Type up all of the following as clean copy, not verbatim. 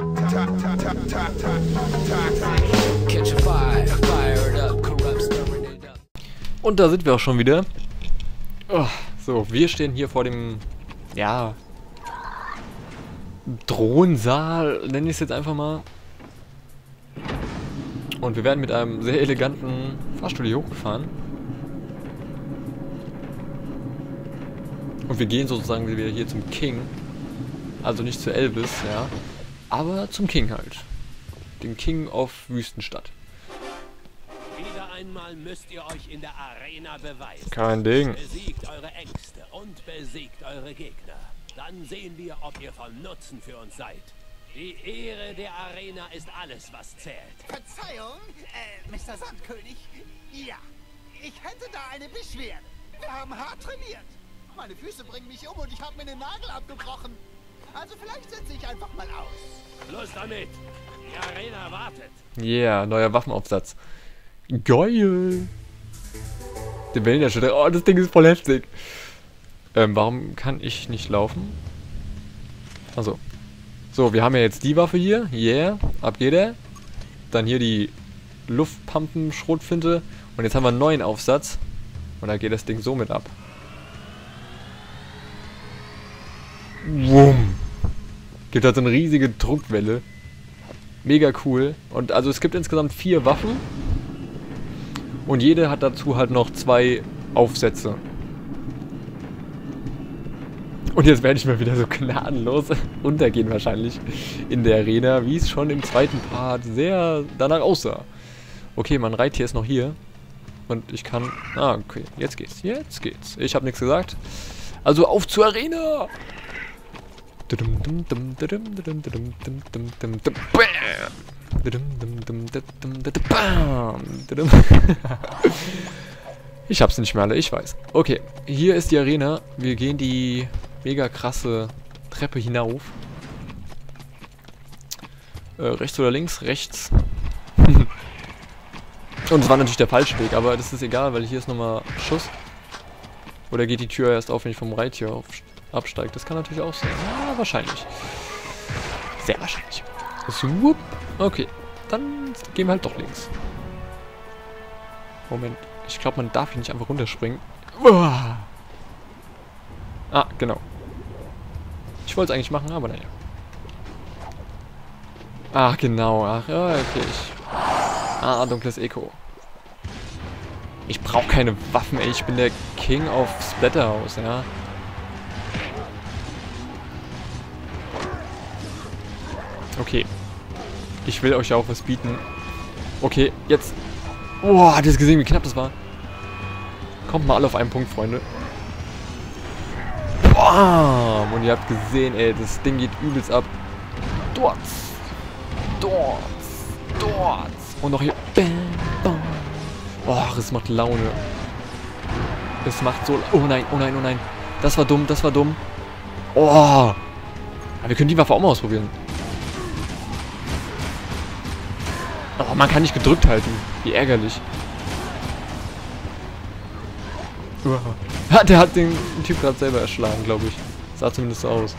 Und da sind wir auch schon wieder. Oh, so, wir stehen hier vor dem, ja, Thronsaal, nenne ich es jetzt einfach mal. Und wir werden mit einem sehr eleganten Fahrstuhl hier hochgefahren. Und wir gehen sozusagen wieder hier zum King. Also nicht zu Elvis, ja. Aber zum King halt. Dem King of Wüstenstadt. Wieder einmal müsst ihr euch in der Arena beweisen. Kein Ding. Besiegt eure Ängste und besiegt eure Gegner. Dann sehen wir, ob ihr von Nutzen für uns seid. Die Ehre der Arena ist alles, was zählt. Verzeihung, Mr. Sandkönig. Ja, ich hätte da eine Beschwerde. Wir haben hart trainiert. Meine Füße bringen mich um und ich habe mir den Nagel abgebrochen. Also vielleicht setze ich einfach mal aus. Schluss damit. Die Arena wartet. Yeah, neuer Waffenaufsatz. Geil. Der Wellenerschütterer. Oh, das Ding ist voll heftig. Warum kann ich nicht laufen? Also. So, wir haben ja jetzt die Waffe hier. Yeah, ab geht er. Dann hier die Luftpumpen-Schrotflinte. Und jetzt haben wir einen neuen Aufsatz. Und da geht das Ding so mit ab. Wumm. Gibt halt so eine riesige Druckwelle. Mega cool. Und also es gibt insgesamt 4 Waffen. Und jede hat dazu halt noch 2 Aufsätze. Und jetzt werde ich mal wieder so gnadenlos untergehen wahrscheinlich in der Arena, wie es schon im zweiten Part sehr danach aussah. Okay, mein Reittier ist noch hier. Und ich kann... Ah, okay. Jetzt geht's. Jetzt geht's. Ich habe nichts gesagt. Also auf zur Arena! Ich hab's nicht mehr alle, ich weiß. Okay, hier ist die Arena. Wir gehen die mega krasse Treppe hinauf. Rechts oder links? Rechts. Und es war natürlich der falsche Weg, aber das ist egal, weil hier ist nochmal Schuss. Oder geht die Tür erst auf, wenn ich vom Reittier absteige? Das kann natürlich auch sein. Ja, wahrscheinlich. Sehr wahrscheinlich. Swoop. Okay, dann gehen wir halt doch links. Moment. Ich glaube, man darf hier nicht einfach runterspringen. Uah. Ah, genau. Ich wollte es eigentlich machen, aber naja. Ach, genau. Ach, ja, okay. Ah, dunkles Echo. Ich brauche keine Waffen, ey. Ich bin der King of Splatterhouse, ja. Okay. Ich will euch auch was bieten. Okay, jetzt. Boah, habt ihr das gesehen, wie knapp das war? Kommt mal alle auf einen Punkt, Freunde. Boah, und ihr habt gesehen, ey, das Ding geht übelst ab. Dort. Dort. Dort. Und noch hier. Bam, bam. Boah, es macht Laune. Es macht so... Oh nein, oh nein, oh nein. Das war dumm, das war dumm. Oh. Aber wir können die Waffe auch mal ausprobieren. Oh, man kann nicht gedrückt halten. Wie ärgerlich. Der hat den Typ gerade selber erschlagen, glaube ich. Sah zumindest so aus.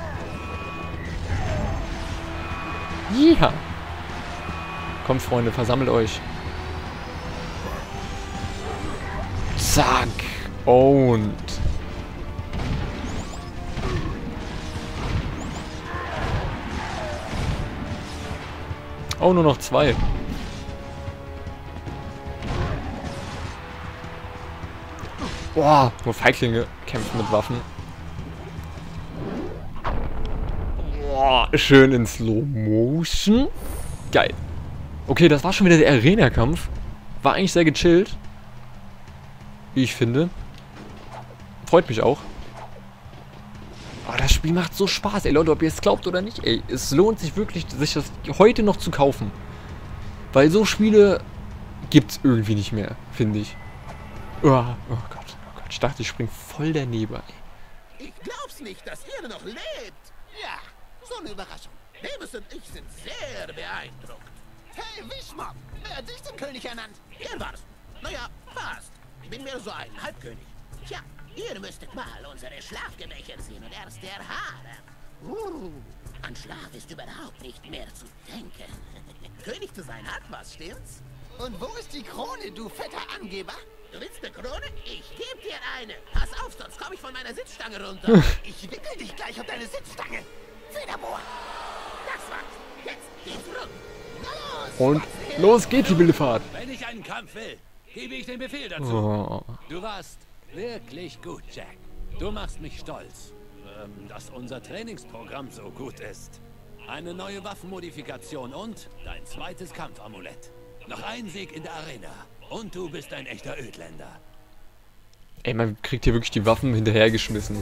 Ja. Kommt, Freunde, versammelt euch. Zack. Und... Oh, nur noch 2. Boah, nur Feiglinge kämpfen mit Waffen. Boah, schön in Slow Motion. Geil. Okay, das war schon wieder der Arena-Kampf. War eigentlich sehr gechillt. Wie ich finde. Freut mich auch. Oh, das Spiel macht so Spaß, ey Leute, ob ihr es glaubt oder nicht, ey. Es lohnt sich wirklich, sich das heute noch zu kaufen. Weil so Spiele gibt's irgendwie nicht mehr, finde ich. Oh Gott. Ich dachte, ich spring voll daneben, ey. Ich glaub's nicht, dass ihr noch lebt. Ja, so eine Überraschung. Davis und ich sind sehr beeindruckt. Hey, Wischmopp, wer hat dich zum König ernannt? Er war's. Naja, fast. Ich bin mehr so ein Halbkönig. Tja, ihr müsstet mal unsere Schlafgemächer sehen und erst der Harem. An Schlaf ist überhaupt nicht mehr zu denken. König zu sein hat was, stimmt's? Und wo ist die Krone, du fetter Angeber? Du willst eine Krone? Ich geb dir eine. Pass auf, sonst komme ich von meiner Sitzstange runter. Ich wickel dich gleich auf deine Sitzstange. Federbohr. Das war's. Jetzt geht's rund. Und los geht die wilde Fahrt. Wenn ich einen Kampf will, gebe ich den Befehl dazu. Oh. Du warst wirklich gut, Jack. Du machst mich stolz, dass unser Trainingsprogramm so gut ist. Eine neue Waffenmodifikation und dein zweites Kampfamulett. Noch ein Sieg in der Arena. Und du bist ein echter Ödländer. Ey, man kriegt hier wirklich die Waffen hinterhergeschmissen.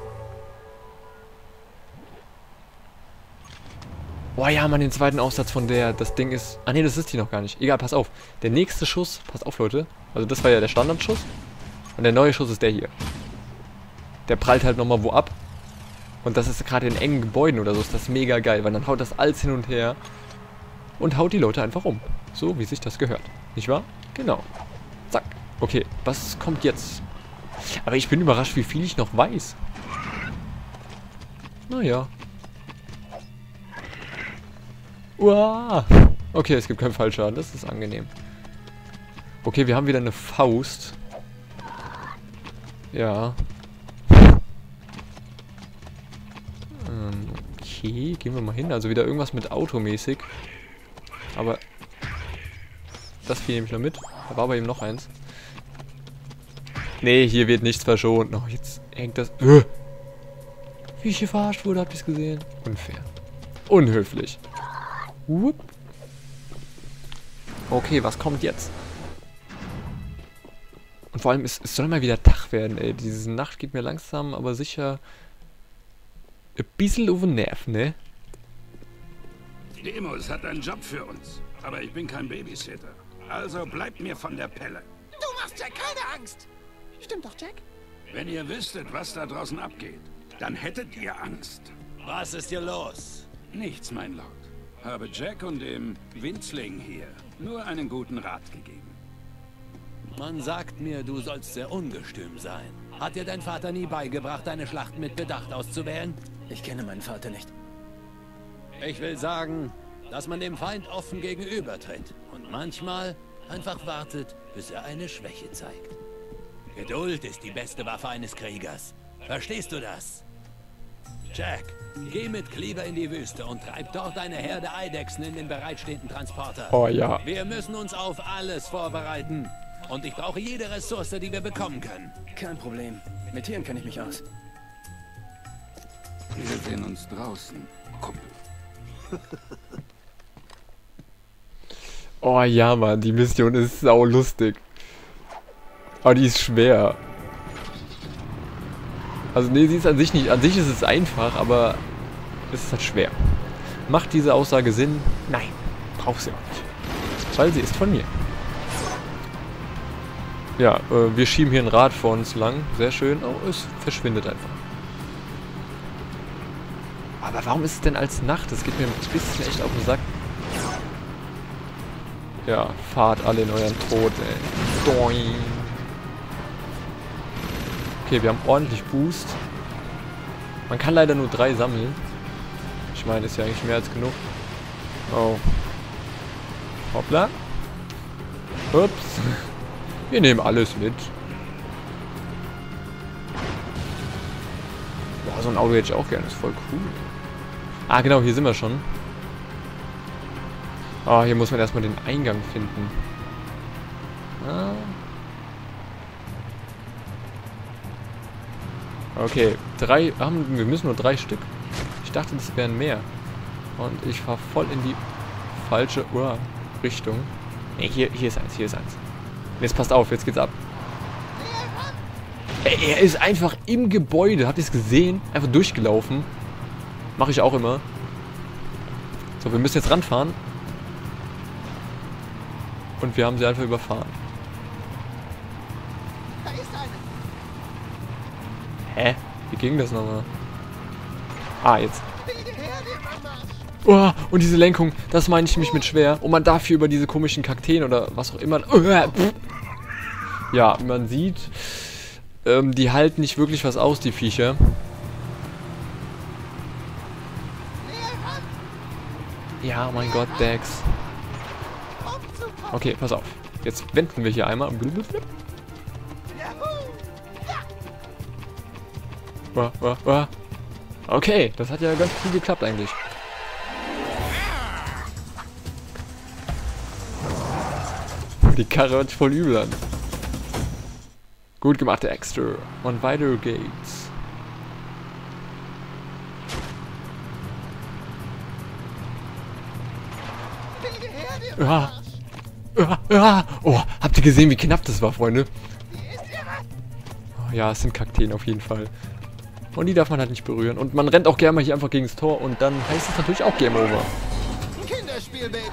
Boah, ja, man, den zweiten Aufsatz von der, das Ding ist... Ah, ne, das ist die noch gar nicht. Egal, pass auf. Der nächste Schuss, pass auf, Leute. Also das war ja der Standardschuss. Und der neue Schuss ist der hier. Der prallt halt nochmal wo ab. Und das ist gerade in engen Gebäuden oder so, ist das mega geil. Weil dann haut das alles hin und her. Und haut die Leute einfach um. So, wie sich das gehört. Nicht wahr? Genau. Zack. Okay, was kommt jetzt? Aber ich bin überrascht, wie viel ich noch weiß. Naja. Uah. Okay, es gibt keinen Fallschaden. Das ist angenehm. Okay, wir haben wieder eine Faust. Ja. Okay, gehen wir mal hin. Also wieder irgendwas mit automäßig. Aber das Vieh nehme ich noch mit. Da war aber eben noch eins. Nee, hier wird nichts verschont. Oh, jetzt hängt das... Wie ich hier verarscht wurde, habt ihr es gesehen? Unfair. Unhöflich. Whoop. Okay, was kommt jetzt? Und vor allem, es soll mal wieder Tag werden, ey. Diese Nacht geht mir langsam, aber sicher ein bisschen auf den Nerv, ne? Demos hat einen Job für uns, aber ich bin kein Babysitter. Also bleibt mir von der Pelle. Du machst Jack keine Angst. Stimmt doch, Jack? Wenn ihr wüsstet, was da draußen abgeht, dann hättet ihr Angst. Was ist hier los? Nichts, mein Lord. Habe Jack und dem Winzling hier nur einen guten Rat gegeben. Man sagt mir, du sollst sehr ungestüm sein. Hat dir dein Vater nie beigebracht, deine Schlachten mit Bedacht auszuwählen? Ich kenne meinen Vater nicht. Ich will sagen, dass man dem Feind offen gegenübertritt und manchmal einfach wartet, bis er eine Schwäche zeigt. Geduld ist die beste Waffe eines Kriegers. Verstehst du das? Jack, geh mit Cleaver in die Wüste und treib dort eine Herde Eidechsen in den bereitstehenden Transporter. Oh ja. Wir müssen uns auf alles vorbereiten. Und ich brauche jede Ressource, die wir bekommen können. Kein Problem. Mit Tieren kenne ich mich aus. Wir sehen uns draußen, Kumpel. Oh ja, Mann, die Mission ist sau lustig. Aber die ist schwer. Also nee, sie ist an sich nicht. An sich ist es einfach, aber es ist halt schwer. Macht diese Aussage Sinn? Nein, braucht sie auch nicht. Weil sie ist von mir. Ja, wir schieben hier ein Rad vor uns lang. Sehr schön. Oh, es verschwindet einfach. Aber warum ist es denn als Nacht? Das geht mir ein bisschen echt auf den Sack. Ja, fahrt alle in euren Tod, ey. Doing. Okay, wir haben ordentlich Boost. Man kann leider nur 3 sammeln. Ich meine, ist ja eigentlich mehr als genug. Oh. Hoppla. Ups. Wir nehmen alles mit. Boah, so ein Auto hätte ich auch gerne. Ist voll cool. Ah, genau, hier sind wir schon. Ah, hier muss man erstmal den Eingang finden. Ah. Okay, wir müssen nur 3 Stück. Ich dachte, das wären mehr. Und ich fahre voll in die falsche Richtung. Ne, hier ist eins, hier ist eins. Jetzt passt auf, jetzt geht's ab. Ey, er ist einfach im Gebäude. Habt ihr es gesehen? Einfach durchgelaufen. Mache ich auch immer. So, wir müssen jetzt ranfahren. Und wir haben sie einfach überfahren. Da ist eine. Hä? Wie ging das nochmal? Ah, jetzt. Wilde Herde im Anmarsch. Oh, und diese Lenkung, das meine ich mich mit schwer. Und man darf hier über diese komischen Kakteen oder was auch immer... Ja, man sieht, die halten nicht wirklich was aus, die Viecher. Ja, mein Gott, Dex. Okay, pass auf. Jetzt wenden wir hier einmal. Okay, das hat ja ganz gut geklappt eigentlich. Die Karre hört sich voll übel an. Gut gemacht, Extra. Und weiter geht's. Oh, habt ihr gesehen, wie knapp das war, Freunde? Oh, ja, es sind Kakteen auf jeden Fall. Und die darf man halt nicht berühren. Und man rennt auch gerne mal hier einfach gegen das Tor und dann heißt es natürlich auch Game Over. Kinderspiel, Baby.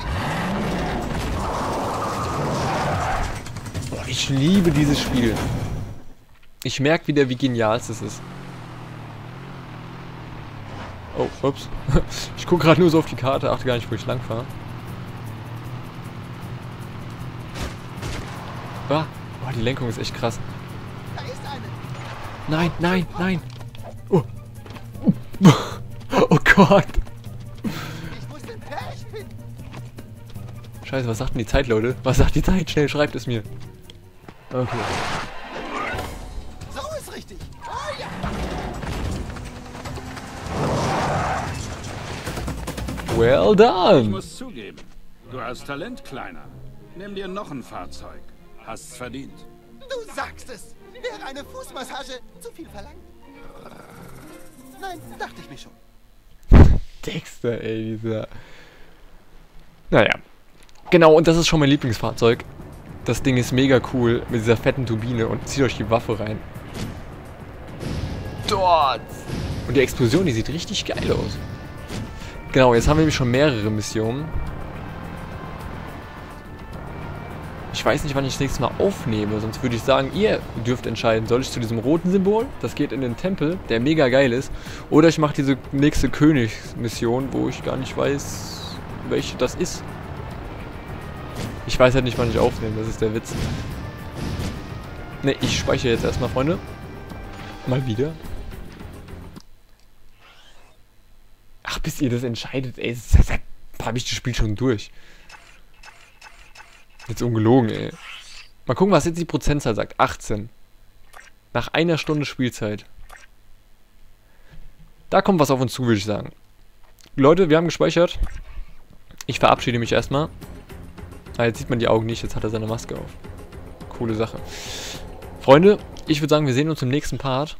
Boah, ich liebe dieses Spiel. Ich merke wieder, wie genial es ist. Oh, ups. Ich gucke gerade nur so auf die Karte, achte gar nicht, wo ich lang fahre. Ah, oh, die Lenkung ist echt krass. Da ist eine. Nein, nein, nein. Oh, oh Gott. Ich muss den Pech finden. Scheiße, was sagt denn die Zeit, Leute? Was sagt die Zeit? Schnell, schreibt es mir. Okay. So ist richtig. Oh ja. Well Ich done. muss zugeben, du hast Talent, Kleiner. Nimm dir noch ein Fahrzeug. Hast's verdient. Du sagst es. Wäre eine Fußmassage zu viel verlangt? Nein, dachte ich mir schon. Dexter, ey, dieser... Naja. Genau, und das ist schon mein Lieblingsfahrzeug. Das Ding ist mega cool mit dieser fetten Turbine und zieht euch die Waffe rein. Dort! Und die Explosion, die sieht richtig geil aus. Genau, jetzt haben wir nämlich schon mehrere Missionen. Ich weiß nicht, wann ich das nächste Mal aufnehme, sonst würde ich sagen, ihr dürft entscheiden, soll ich zu diesem roten Symbol, das geht in den Tempel, der mega geil ist, oder ich mache diese nächste Königsmission, wo ich gar nicht weiß, welche das ist. Ich weiß halt nicht, wann ich aufnehme, das ist der Witz. Ne, ich speichere jetzt erstmal, Freunde. Mal wieder. Ach, bis ihr das entscheidet, ey, habe ich das Spiel schon durch. Jetzt ungelogen, ey. Mal gucken, was jetzt die Prozentzahl sagt. 18. Nach einer Stunde Spielzeit. Da kommt was auf uns zu, würde ich sagen. Leute, wir haben gespeichert. Ich verabschiede mich erstmal. Ah, jetzt sieht man die Augen nicht, jetzt hat er seine Maske auf. Coole Sache. Freunde, ich würde sagen, wir sehen uns im nächsten Part.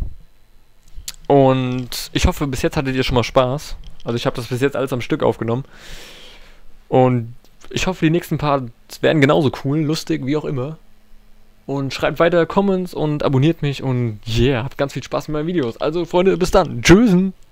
Und ich hoffe, bis jetzt hattet ihr schon mal Spaß. Also ich habe das bis jetzt alles am Stück aufgenommen. Und ich hoffe, die nächsten Parts werden genauso cool, lustig, wie auch immer. Und schreibt weiter Comments und abonniert mich und yeah, habt ganz viel Spaß mit meinen Videos. Also Freunde, bis dann. Tschüss.